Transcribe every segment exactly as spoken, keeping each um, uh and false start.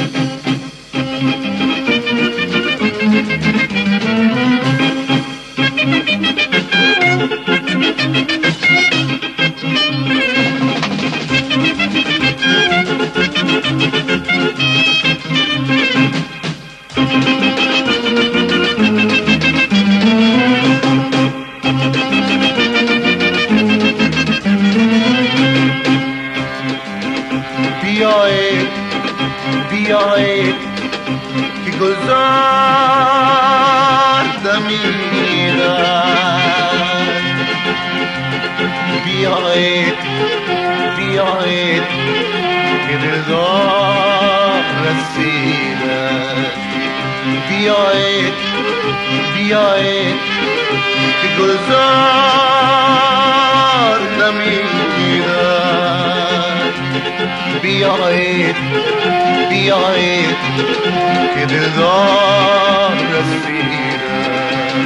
بیایید بیایید که گلزار دمیدن، بیایید بیایید که دلدار رسیدن، بیایید بیایید که گلزار دمیدن، بیایید بیایید که دلدار رسیدن.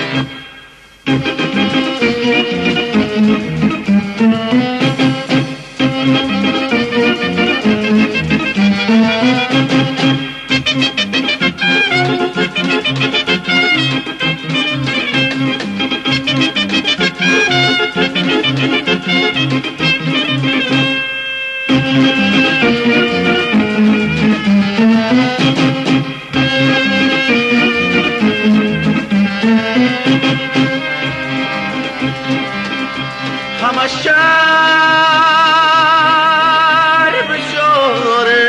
همه شهر بشاره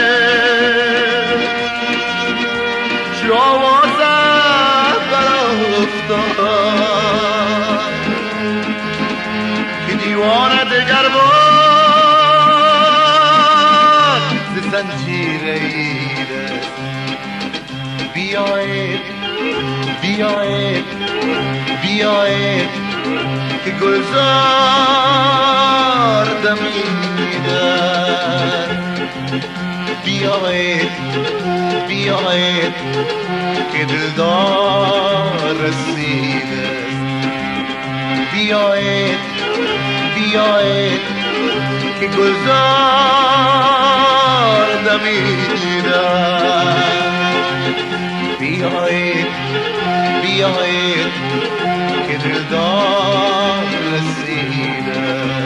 جوازت برافتاد که دیوانه دگر بار ز زنجیر ایره. بیایید بیایید بیایید که گلزار دمیدن، بیایید بیایید که دلدار رسیده، بیایید بیایید که گلزار دمیدن، بیایید بیایید که دلدار رسیده.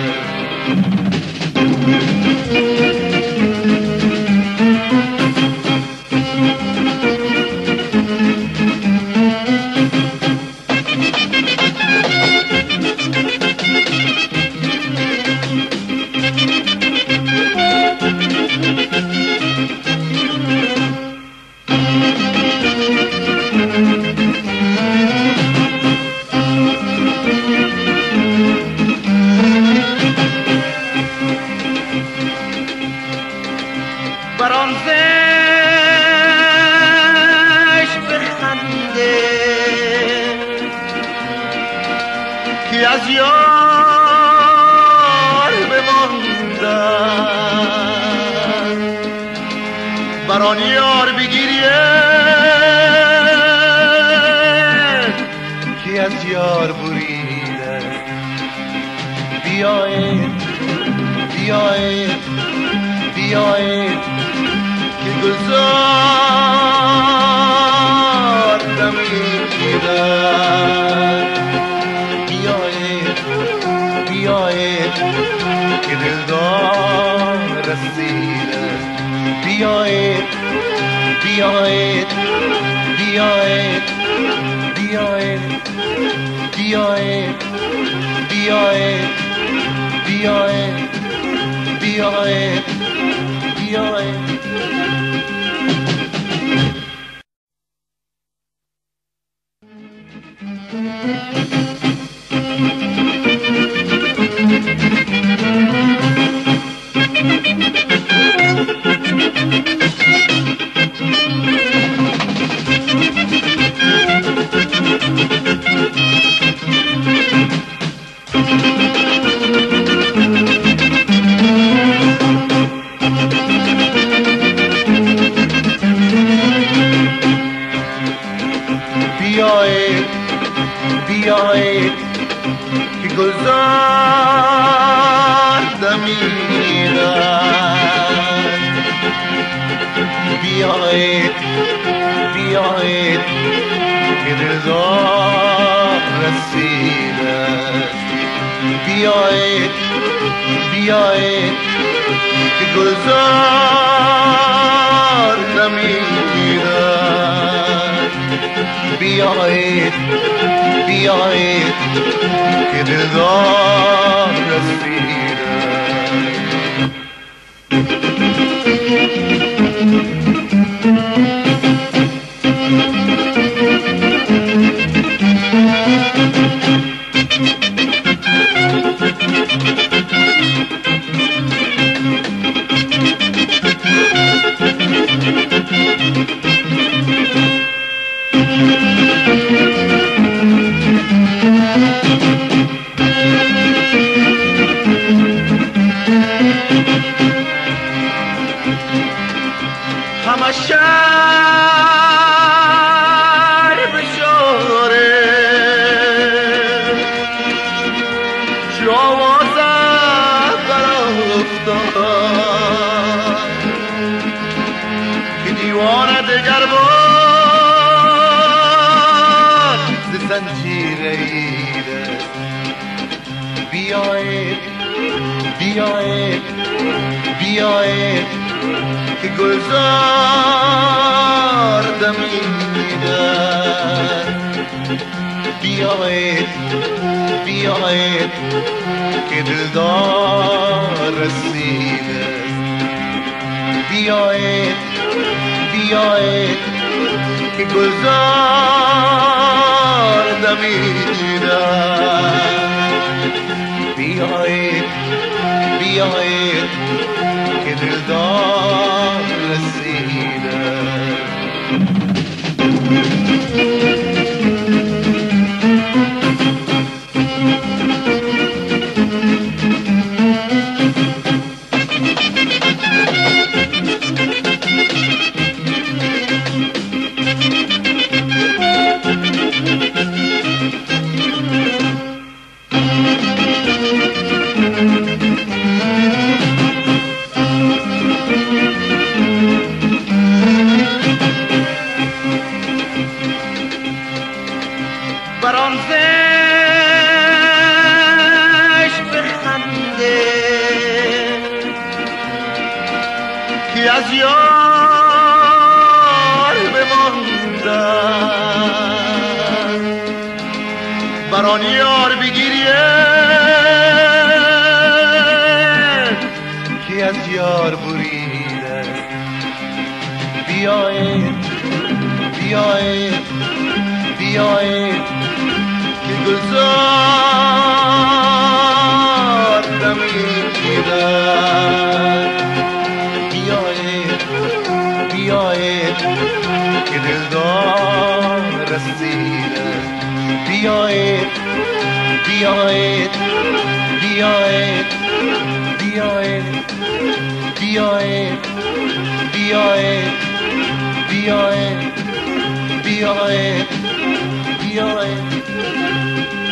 بران زش بخنده که از یار بماندن، بران یار بگیرید که از یار بریده. بیایید بیایید بیایید که گلزار دمیدن، بیایید بیایید که دلدار رسیده، بیایید بیایید بیایید بیایید بیایید بیایید بیایید بیایید بیایید. بیایید بیایید که گلزار دمیدن، بیایید بیایید که دلدار رسیده، بیایید بیایید که گلزار دمیده، بیایید بیایید که دلدار رسیده. همه شهر بشاره چو آوازت برافتاد که دیوانه دگر بار ز زنجیر ایده، بیایید بیایید بیایید که گلزار دمیده، بیایید بیایید که دلدار رسیده، بیایید بیایید که گلزار دمیده، بیایید بیایید که دلدار رسیده. بران زش بخنده که از یار بماندن، بران یار بگیریه که از یار بریده، بیایید بیایید بیایید که گلزار دمیده، بیایید بیایید که دلدار رسیده، بیایید بیایید بیایید بیایید بیایید بیایید بیایید بیایید بیایید